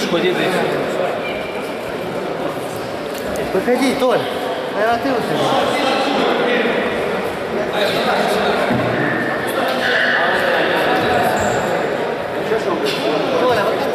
будешь ходить и все. Выходи, Толь. Наверное, ты выходи. Толя, выходи.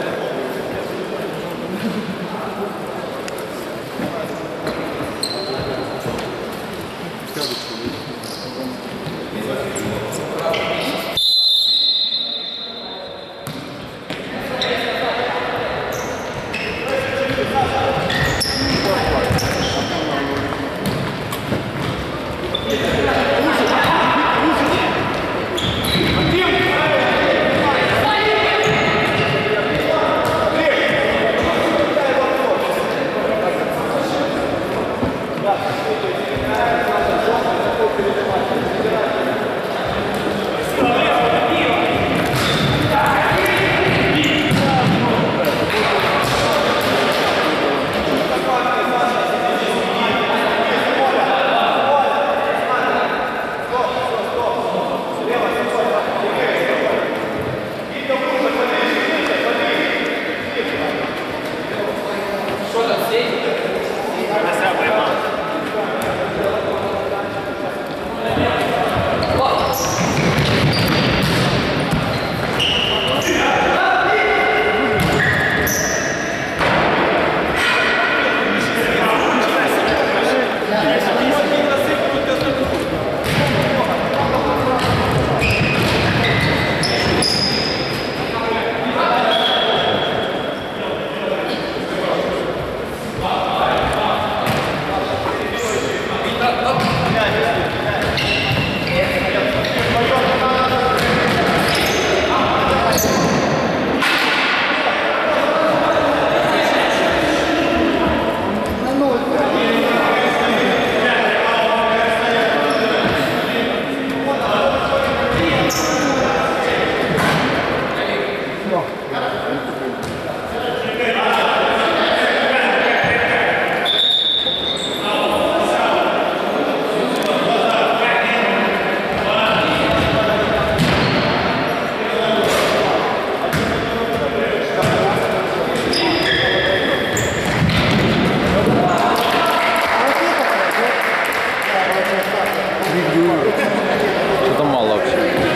Что-то мало вообще.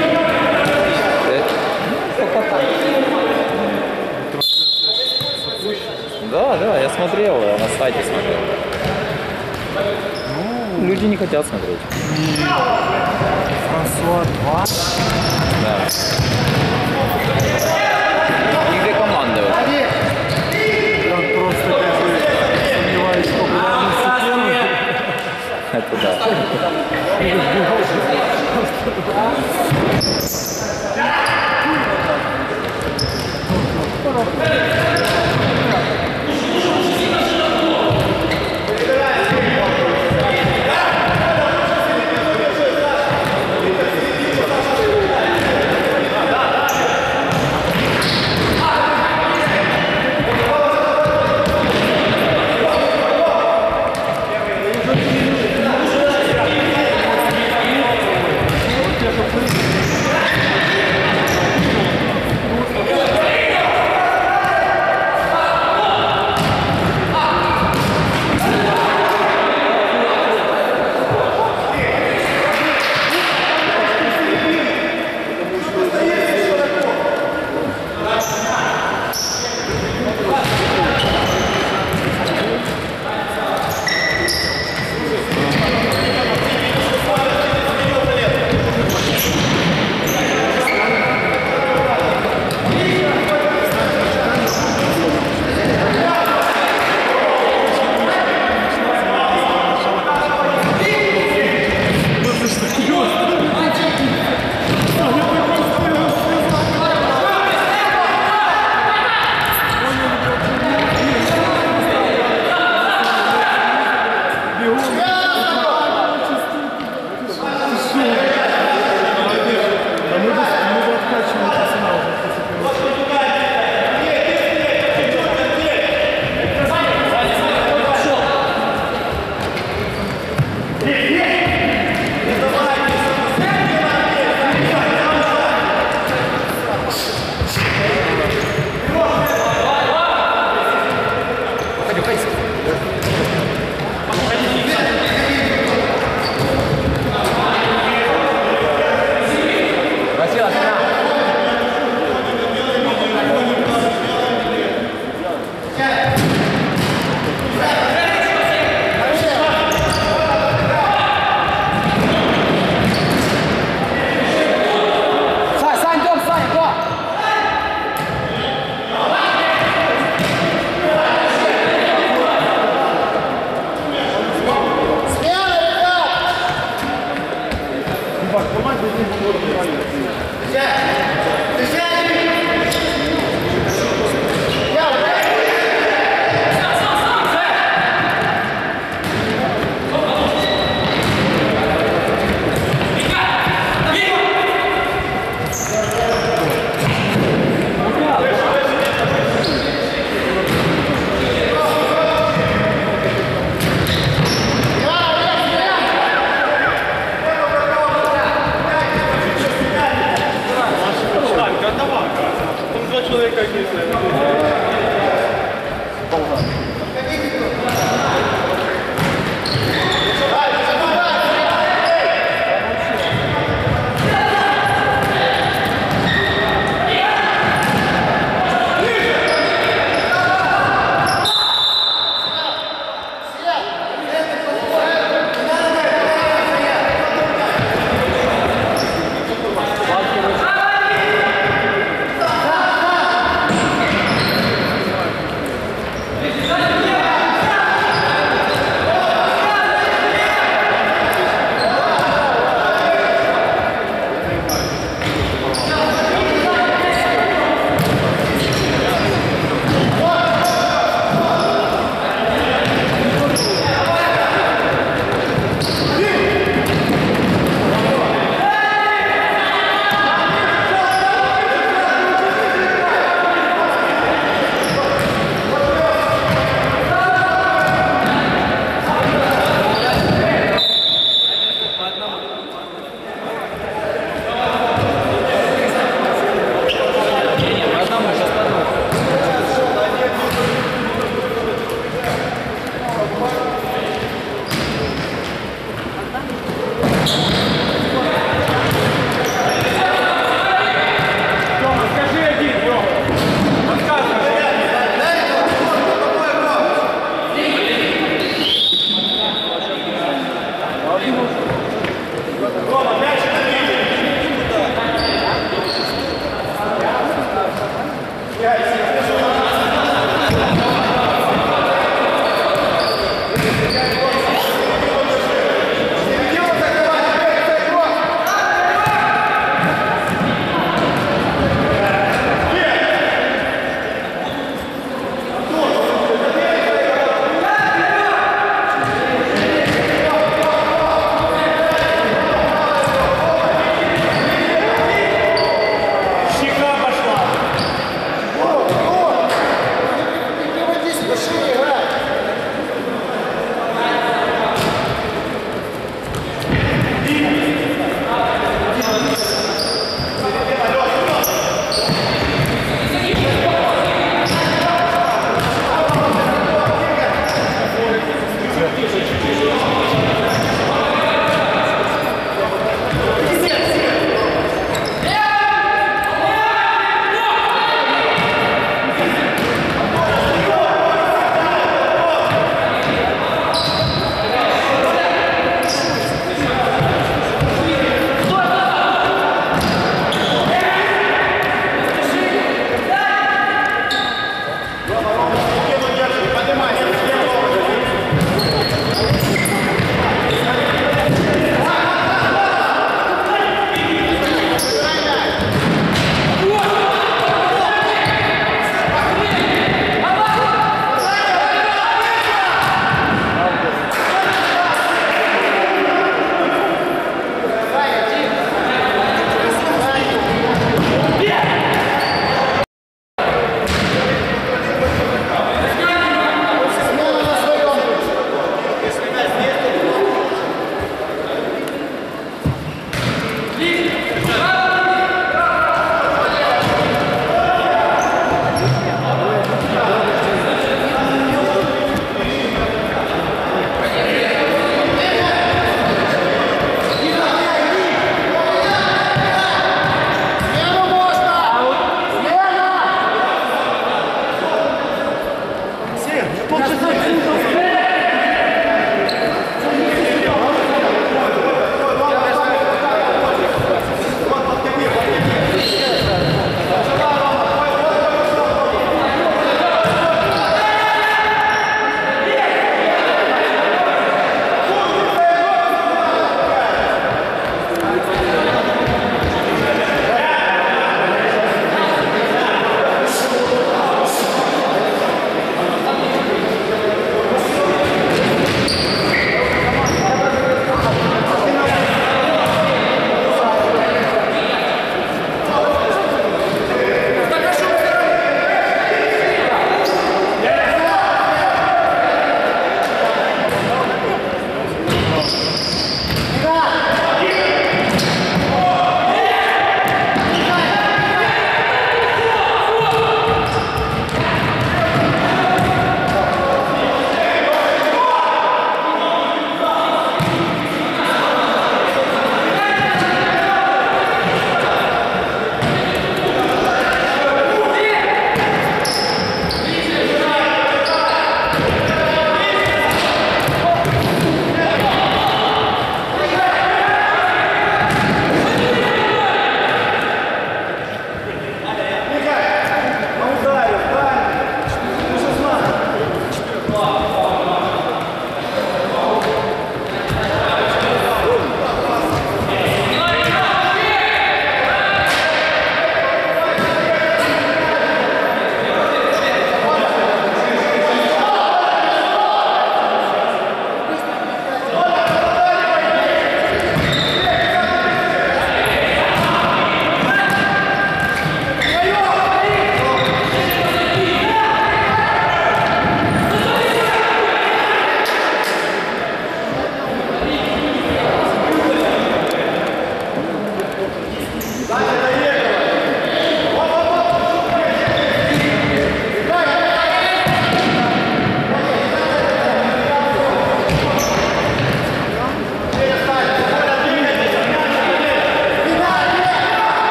Да, я смотрел, я на сайте смотрел. Ну, люди не хотят смотреть. Франсуа 2. Да. И две команды. Вот. Я просто как бы сомневаюсь, что популярности первый. Это да.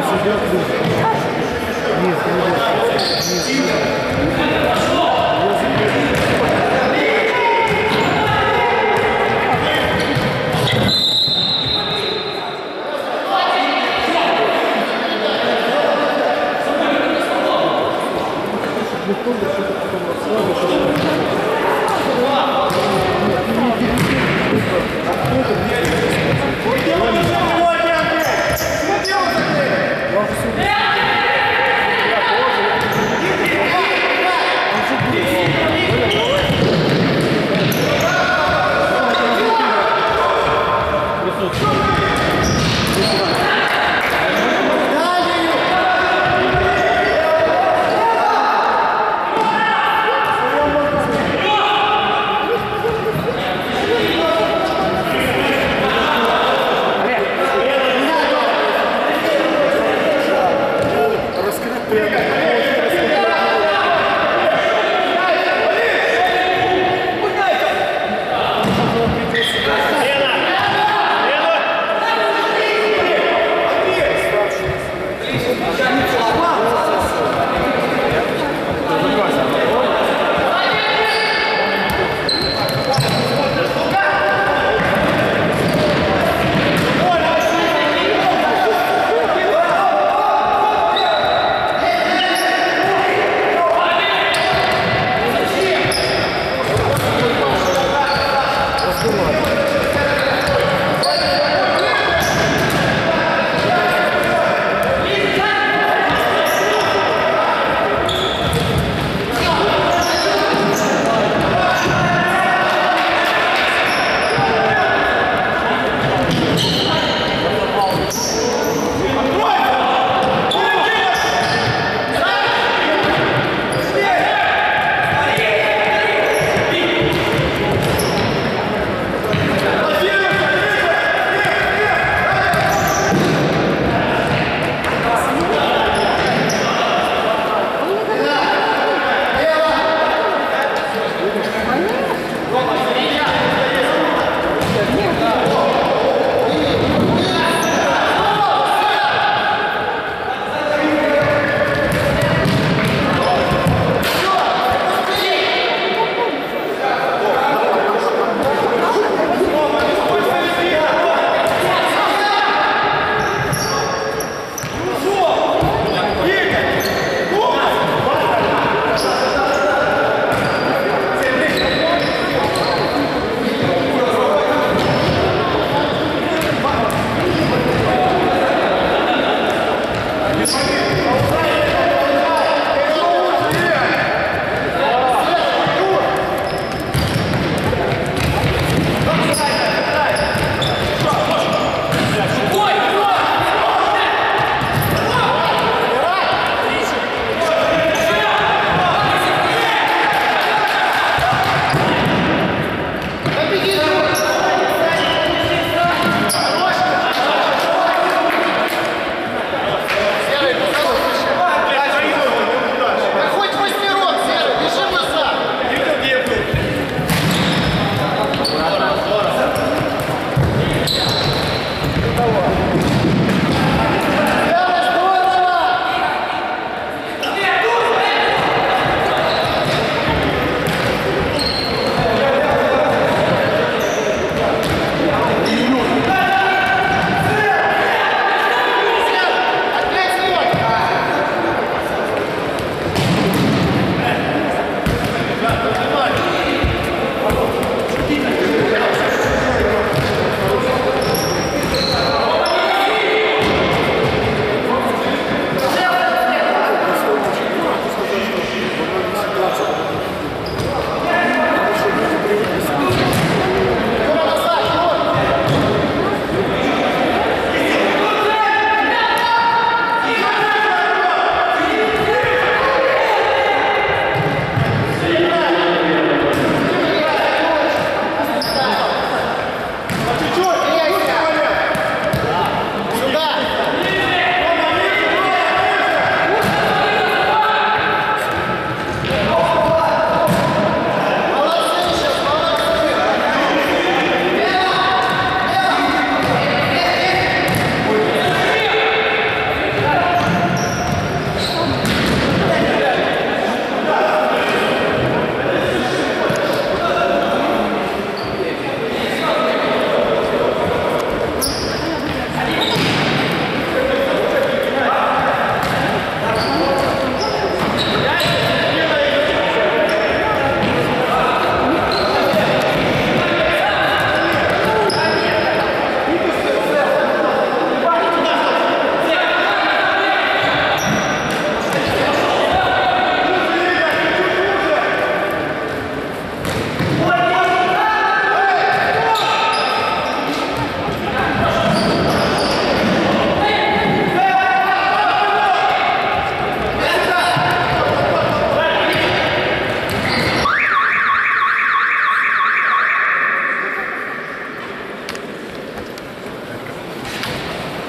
идет люди. Низ, низ. Смотри,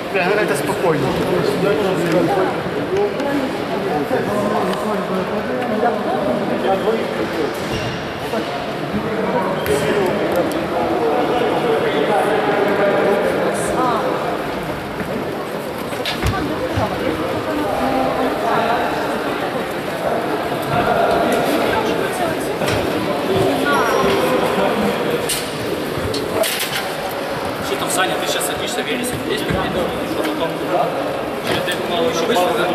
Грайте спокійно. Что там, Саня, ты сейчас садишься, Велесов, есть какие-то, что потом через это мало еще вышло, да?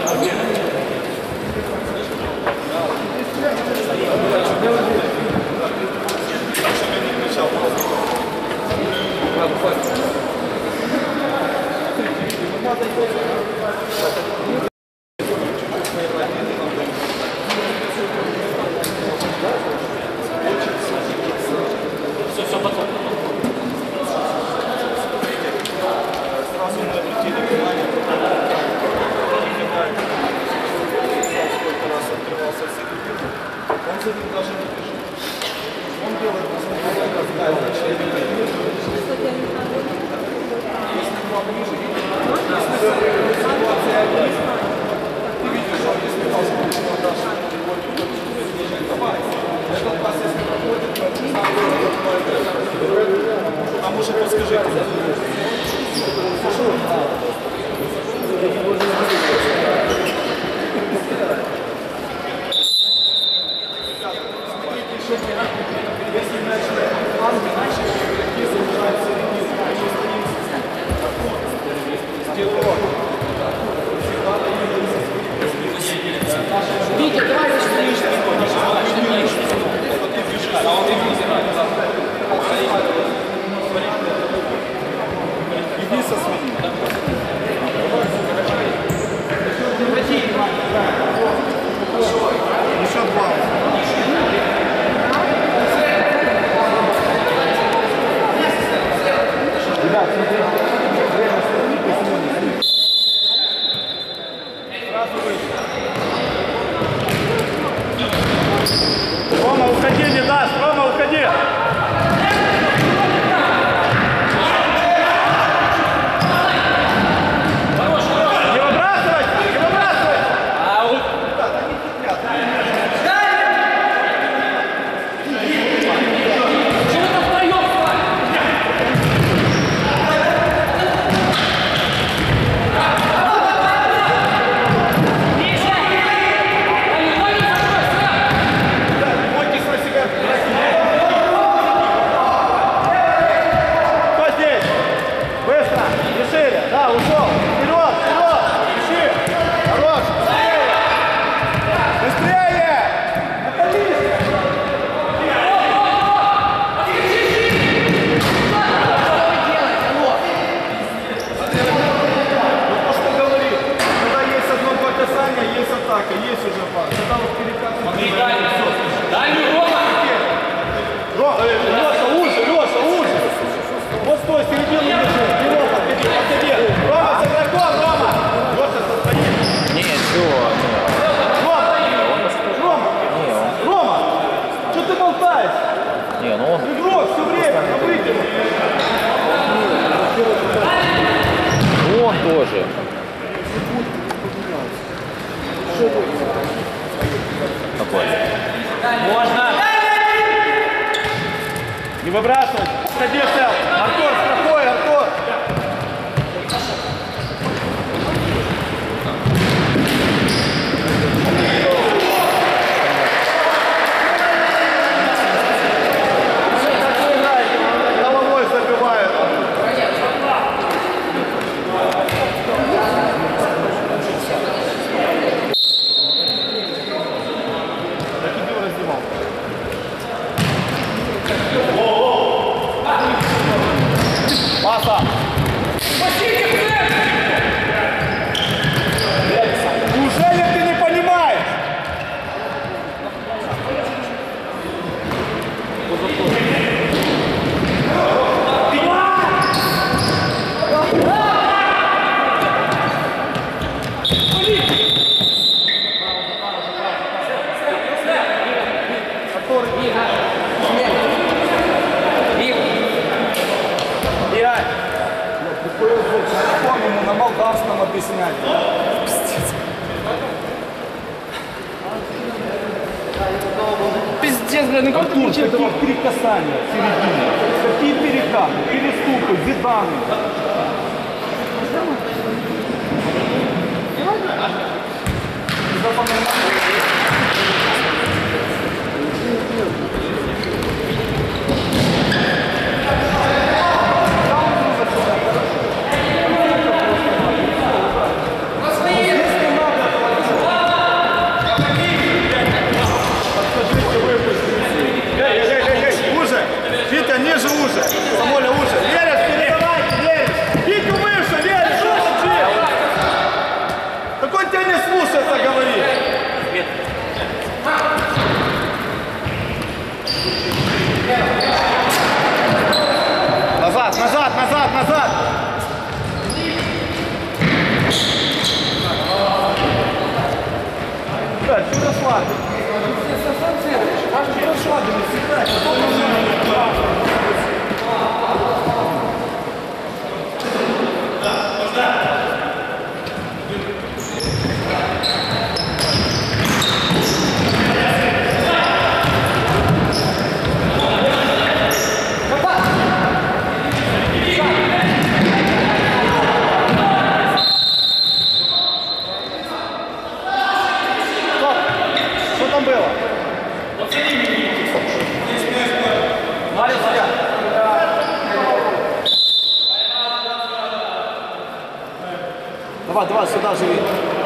Все потом. Сразу мы обратили внимание, сколько раз открывался секретарь. Он за ним даже не бежит. Он делает посмотрение, как член. Если к вам ближе, если ситуация описана, ты видишь, что если вас дальше давай. Этот пас, если проходит, а может подскажите. Если начали фланги, наши игроки заезжают в середину, они стоим Витя, давай быстрее. иди со своим. Еще два. Ребят, смотрите, время стоит, сразу выйти. Рома, уходи, не даст, Рома, уходи. Не выбрасывай, не выбрасывай. Кто здесь? Быстро, не шире. Да, ушел. Вперед, вперед. Ищи. Хорош. Быстрее. Быстрее. Наконись. Ну, то, что говорит. Когда есть одно-два касания, есть атака, есть уже пас. Когда вот перекатывает. Леша, уже. Вот стой, середину держи. Его подходи. Рома, с игроком, Рома. Леша, состоит. Не, чего? Рома, что ты болтаешь? Не, ну он... Игрок все время, на выкине. Он тоже. Какой? Не выбрасывай. Садись, Артур, страхуй, Артур. Головой забивают. Закидил, раздевал. Паса! Неужели ты не понимаешь? Играй! молдавском объяснять. Пиздец, блядь, ну как ты Артур, какие перекасания в середине? Какие перекаты, переступы, Зиданы? Эй, уже! Витя, ниже уже! Самоля, уже! Веришь, передавайте, веришь! Витю выше, веришь! Что ты? Так он тебя не слушает, а говорит! Назад, назад, назад, назад! Да, что расслабить? Расслабились, играть, а то что там было? Давай, давай, сюда живи.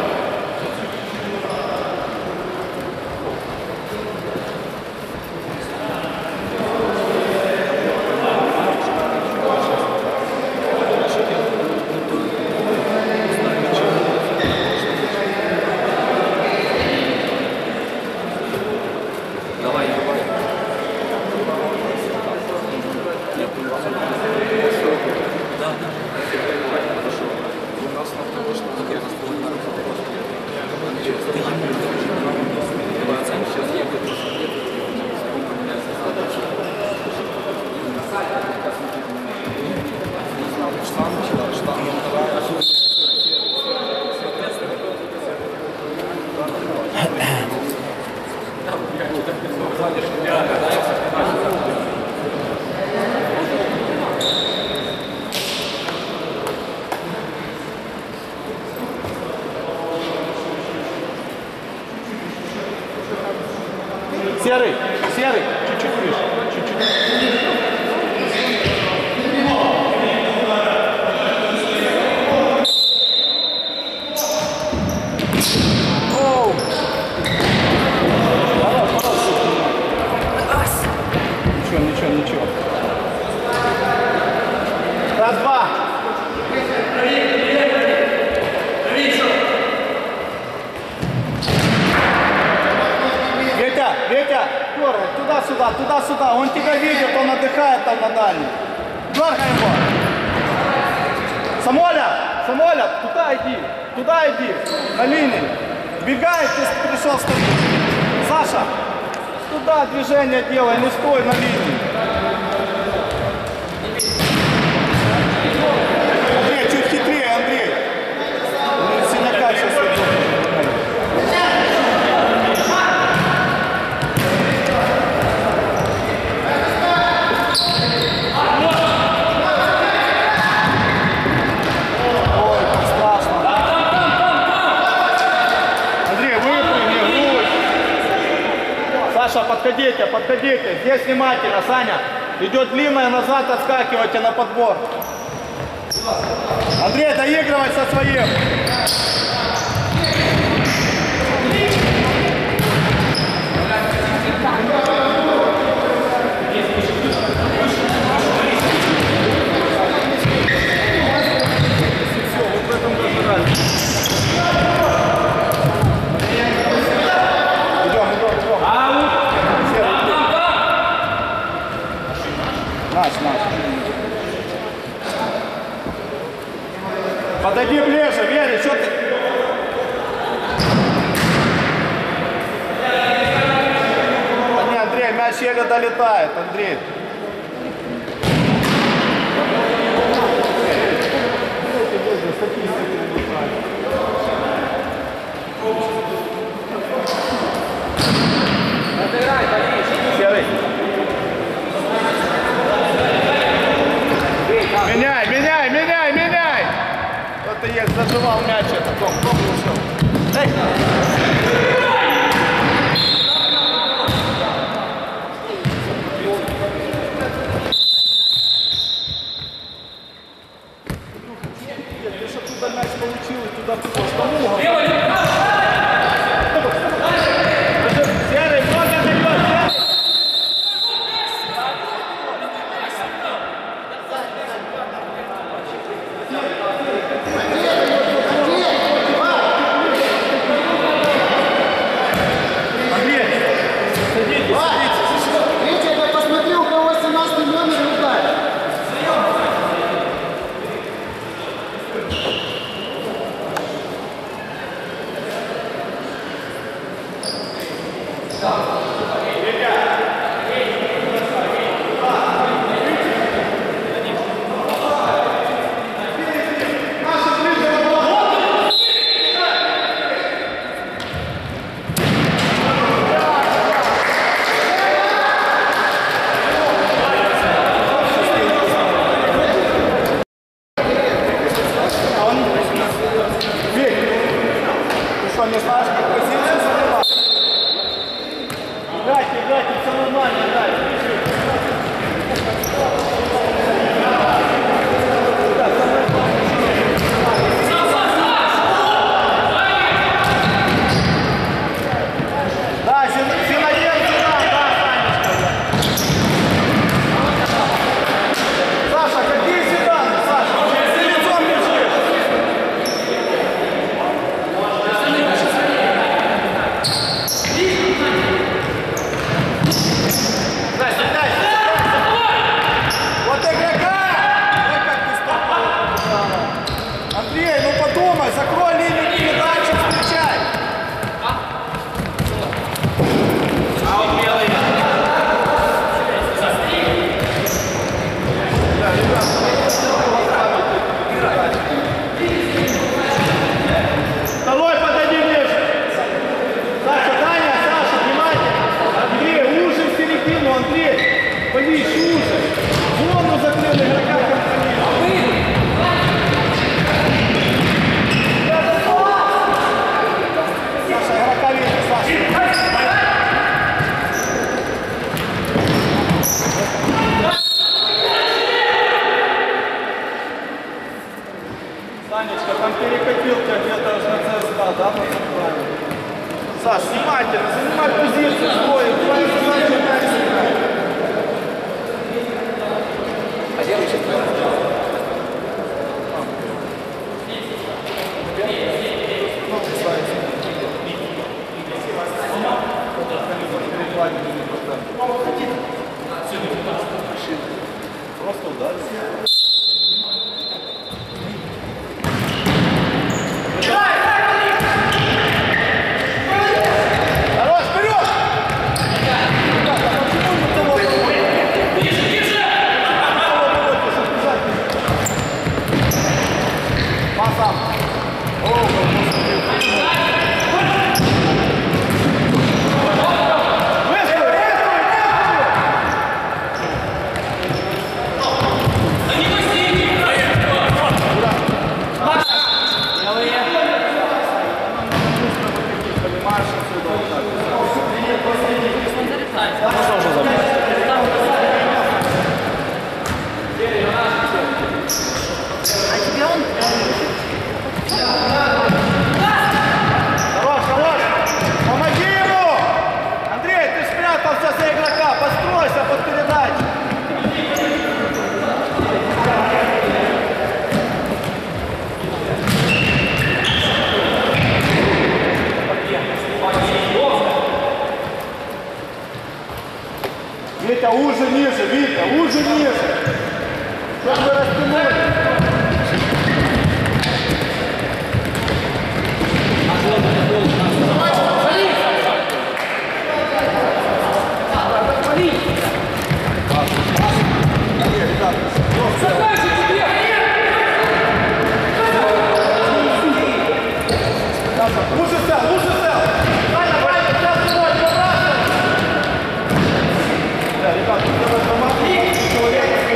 Серый, серый, чуть-чуть выше, чуть-чуть. Оу. Ничего, ничего. Раз, два. Ветя, дергай, туда-сюда, туда-сюда. Он тебя видит, он отдыхает там на дальнем. Дергай его. Самоля, туда иди, на линии. Бегай, ты пришел с тобой. Саша, туда движение делай, не стой на линии. Андрей, чуть хитрее, Андрей. Синяка сейчас идет. Саша, подходите. Здесь внимательно, Саня. Идет длинная, назад отскакивайте на подбор. Андрей, доигрывай со своим. Все, вот в этом даже разница. Наш. Подойди ближе, Вере, что ты? Да не, Андрей, мяч еле долетает, Андрей. Статистика. Ты что туда мяч получил и туда просто. Серый, много дает, Серый! Витя, я посмотри, у кого 17 номер летает. Ты что, не знаешь, как позицию занимать? Играйте, все нормально, играйте. Да, Зинаенко, да, Санечка. Саша, какие седаны, Саша? Ты лицом лежишь. Вот игрока! Вот как ты стал. Андрей, ну подумай, закрой линию передачи, встречай. Второй подойди ближе. Саша, Таня, Саша, внимательно. Андрей, уже в середину, Андрей. Повыше, уже. Зону закрыли игрока. Саша, игрока видно, Саша. Санечка, там перекатил тебя где-то аж на ЦСКА, да, по центральному? Саш, внимательно, занимай позицию свою, твоя задача мяч сыграть. А я вообще Просто ударил. Хорош, вперед! Пасом. Хорош, хорош! Помоги ему! Андрей, ты спрятался за игрока, постройся под передачу. Витя, уже ниже, Витя, уже ниже. Как вы растянули? Лучше сел, лучше сел! Ваня, Ваня, сейчас твой, побрасывай! Да, ребята, давай, помоги, человек.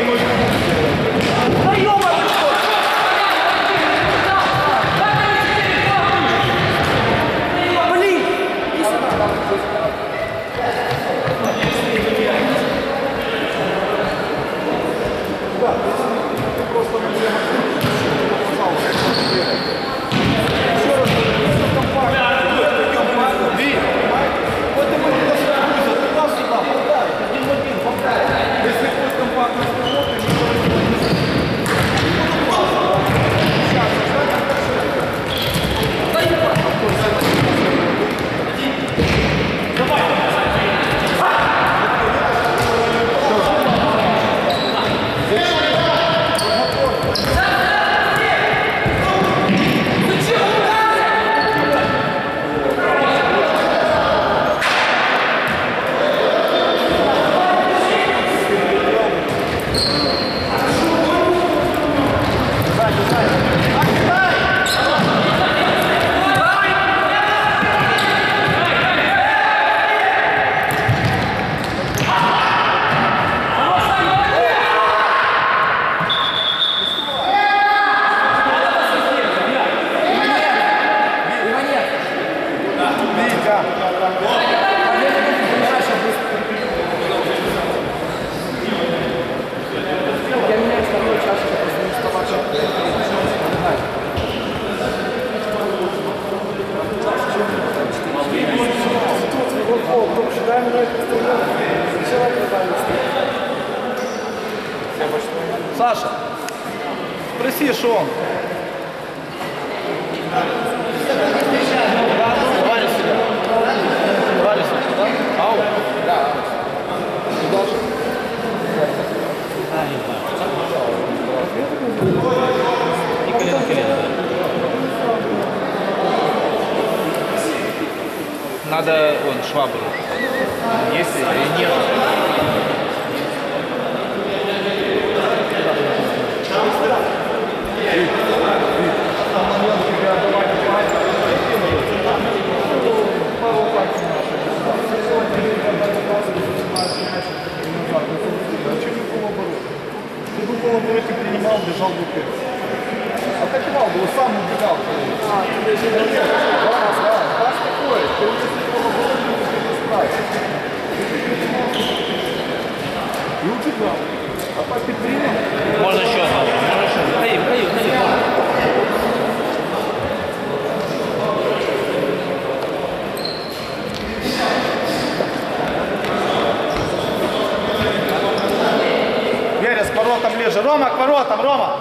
видишь он. Давай себя. Давай себя, да? Ау. Да. Туда же. И колено. Надо вон швабру. Есть или нет? Ты принимал, бежал в руке. Атаковал бы, сам убегал. Да, такое. Ты уже и убегал. А так ты принял. Можно еще одного. Можно еще. Даю. Верес, к воротам ближе. Рома, к воротам, Рома.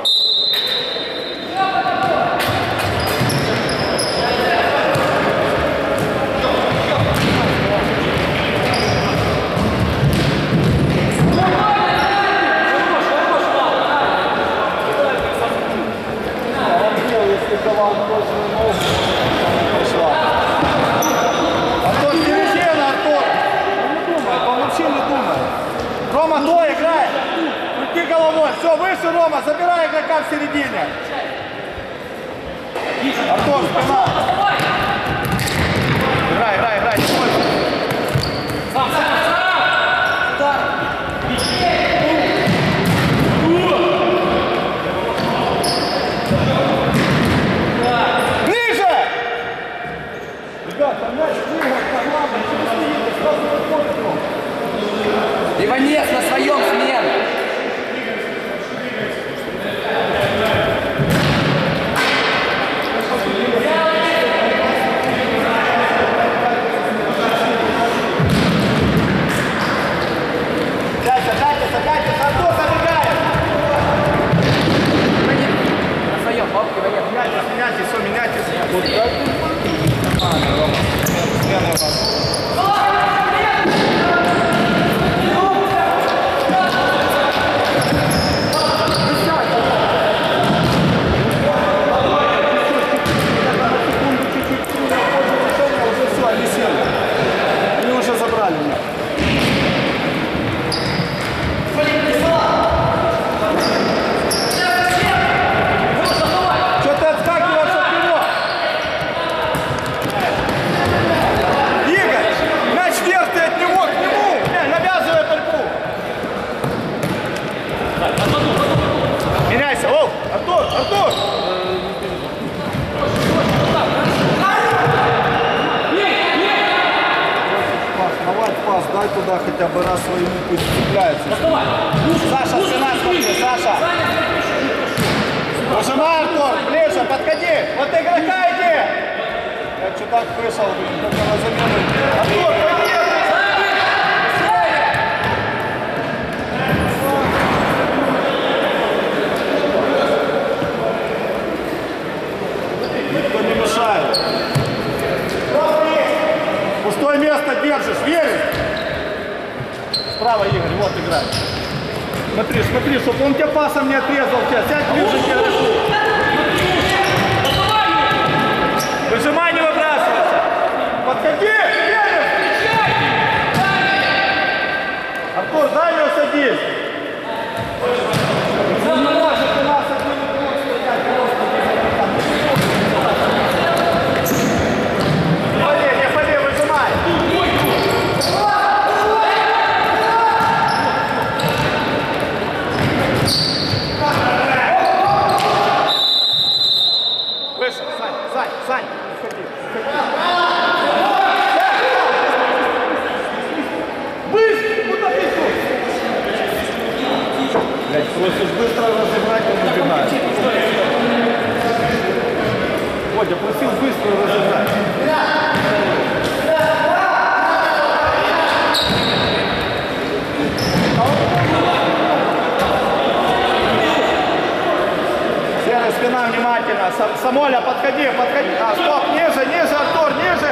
Артур, середина, Артур. Не думай, он вообще не думает. Рома, то играй. Крути головой. Все, выше, Рома. Забирай игрока в середине. Артур, спина. Играй. Не бойся. Ближе! Ребята, мяч двигать, команда, через стоит, сразу выходит. Иванец на своем смена. Дайте, Артур забегает. На своем, папка, Иванец. Меняйтесь, все, меняйтесь. Вот так. Нормально, Рома. Смена у нас. Они уже забрали меня. Что ты отскакиваешь от него? Игорь, мяч вверх ты от него к нему. Навязывай борьбу. Меняйся. О, Артур. Пас, дай туда хотя бы раз своему, пусть цепляется. Саша, спина смотри, Саша. Нажимай, Артур, ближе, подходи. Вот игрока иди. Я чудак вышел, только на замену. Артур, пойди. Никто не мешает. Пустое место держишь, веришь? Справа, Игорь, вот играй. Смотри, чтобы он тебя пасом не отрезал. Сядь ближе к игроку. Выжимай, не выбрасывайся. Подходи, веришь? Артур, дай его садись. Он не может у нас один игрок стоять. Не пали, выжимай. Выше, Сань, выходи. Быстро, куда ты идешь? Блядь, просишь быстро разыграть, он убегает. Водя, просил быстро разыграть. Серый, спина внимательно. Самоля, подходи, подходи. А, стоп, ниже, ниже, Артур, ниже.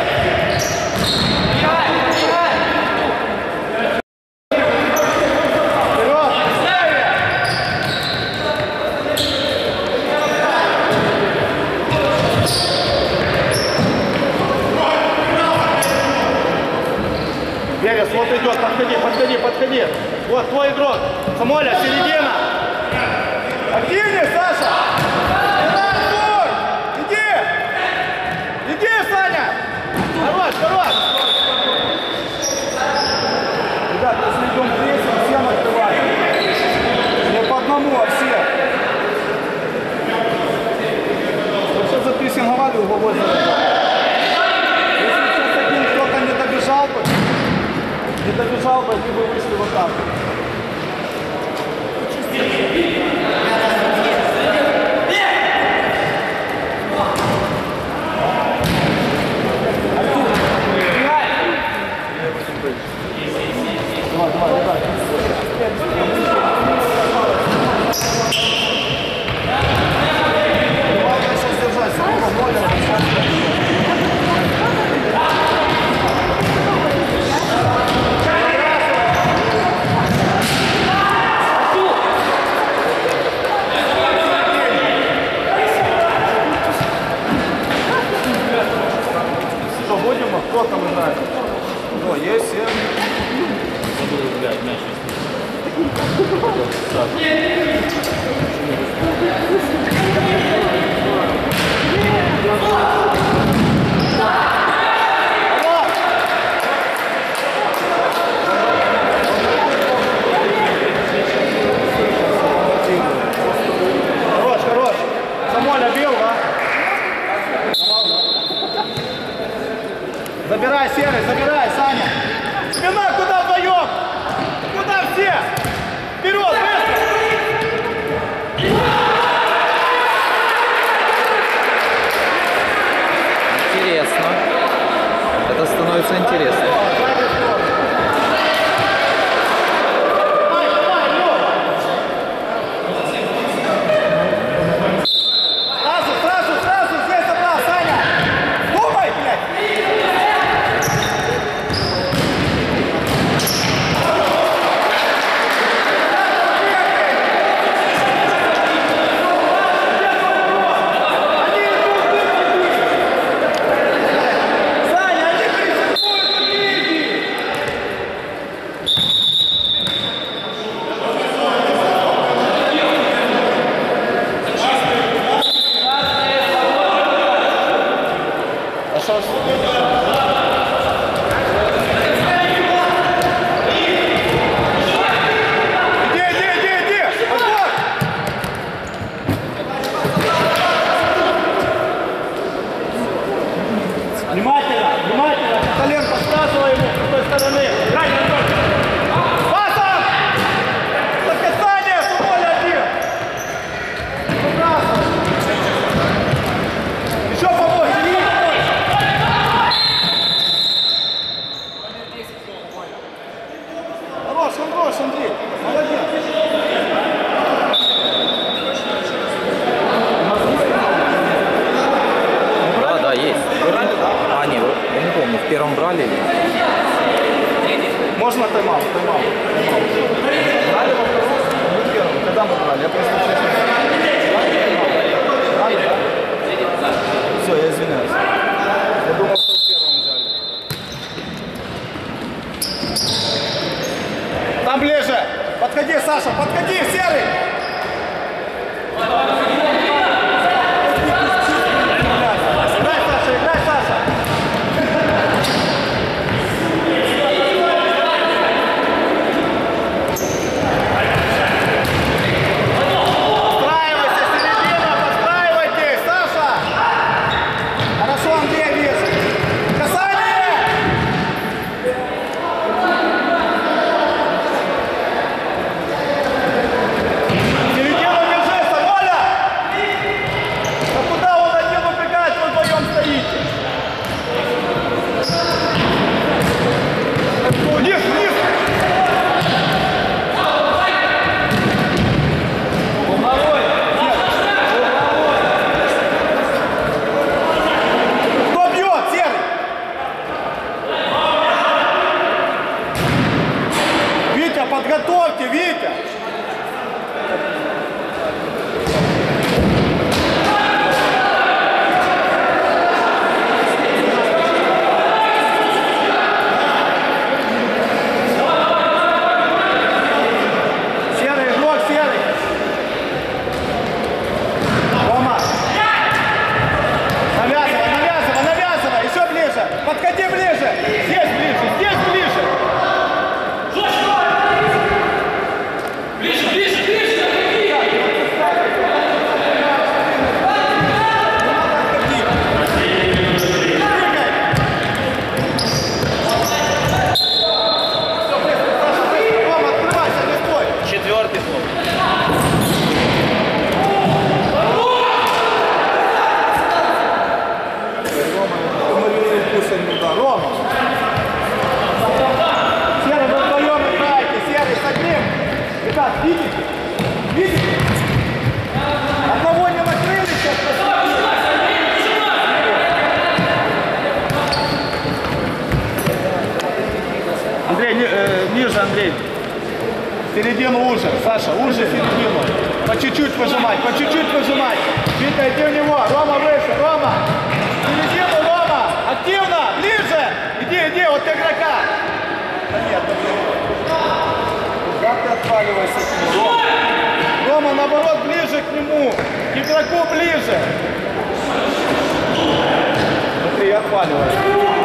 Верес, вот идет, подходи, подходи, подходи. Вот твой игрок. Самоля, середина. Активнее, Саша. Артур, иди. Иди, Саня. Хорош, хорош. Ребят, если идем вместе, всем открываем. Не по одному, а все. Вот сейчас запрессинговали, угловой заряд. Если сейчас один кто-то не добежал бы, либо вышли в атаку. Давай, давай, давай. Главное сейчас держаться. Кто там играет? О, есть, есть. Блядь, мяч Хорош, хорош. Самоля бил, да? Забирай, Серый, забирай, Саня. Спина куда вдвоем? Куда все? Вперед, быстро! Интересно. Это становится интересно. Сразу здесь забрал, Саня! Думай, блядь! Внимательно, внимательно. Колен подсказывай ему с той стороны. Играй, Антон. Пасом! До касания, Самоля один. Прекрасно. Еще помочь, бери. Хорош, хорош, Андрей. Молодец. Да, есть. А, нет, я не помню, в первом брали или... Можно тайм-аут, тайм-аут. Брали во втором? Не в первом. Когда мы брали? Я просто честно... Брали, да? Все, я извиняюсь. Я думал, что в первом взяли. Там ближе! Подходи, Саша, подходи, Серый! Играй, Саша, играй, Саша! Середину уже, Саша, уже середину. По чуть-чуть выжимать, по чуть-чуть выжимать. Витя, иди в него. Рома выше, Рома. Середину, Рома. Активно, ближе. Иди, вот к игрока. Да нет, как ты отваливаешься к нему, Рома? Рома, наоборот, ближе к нему. К игроку ближе. Смотри, отваливаешься.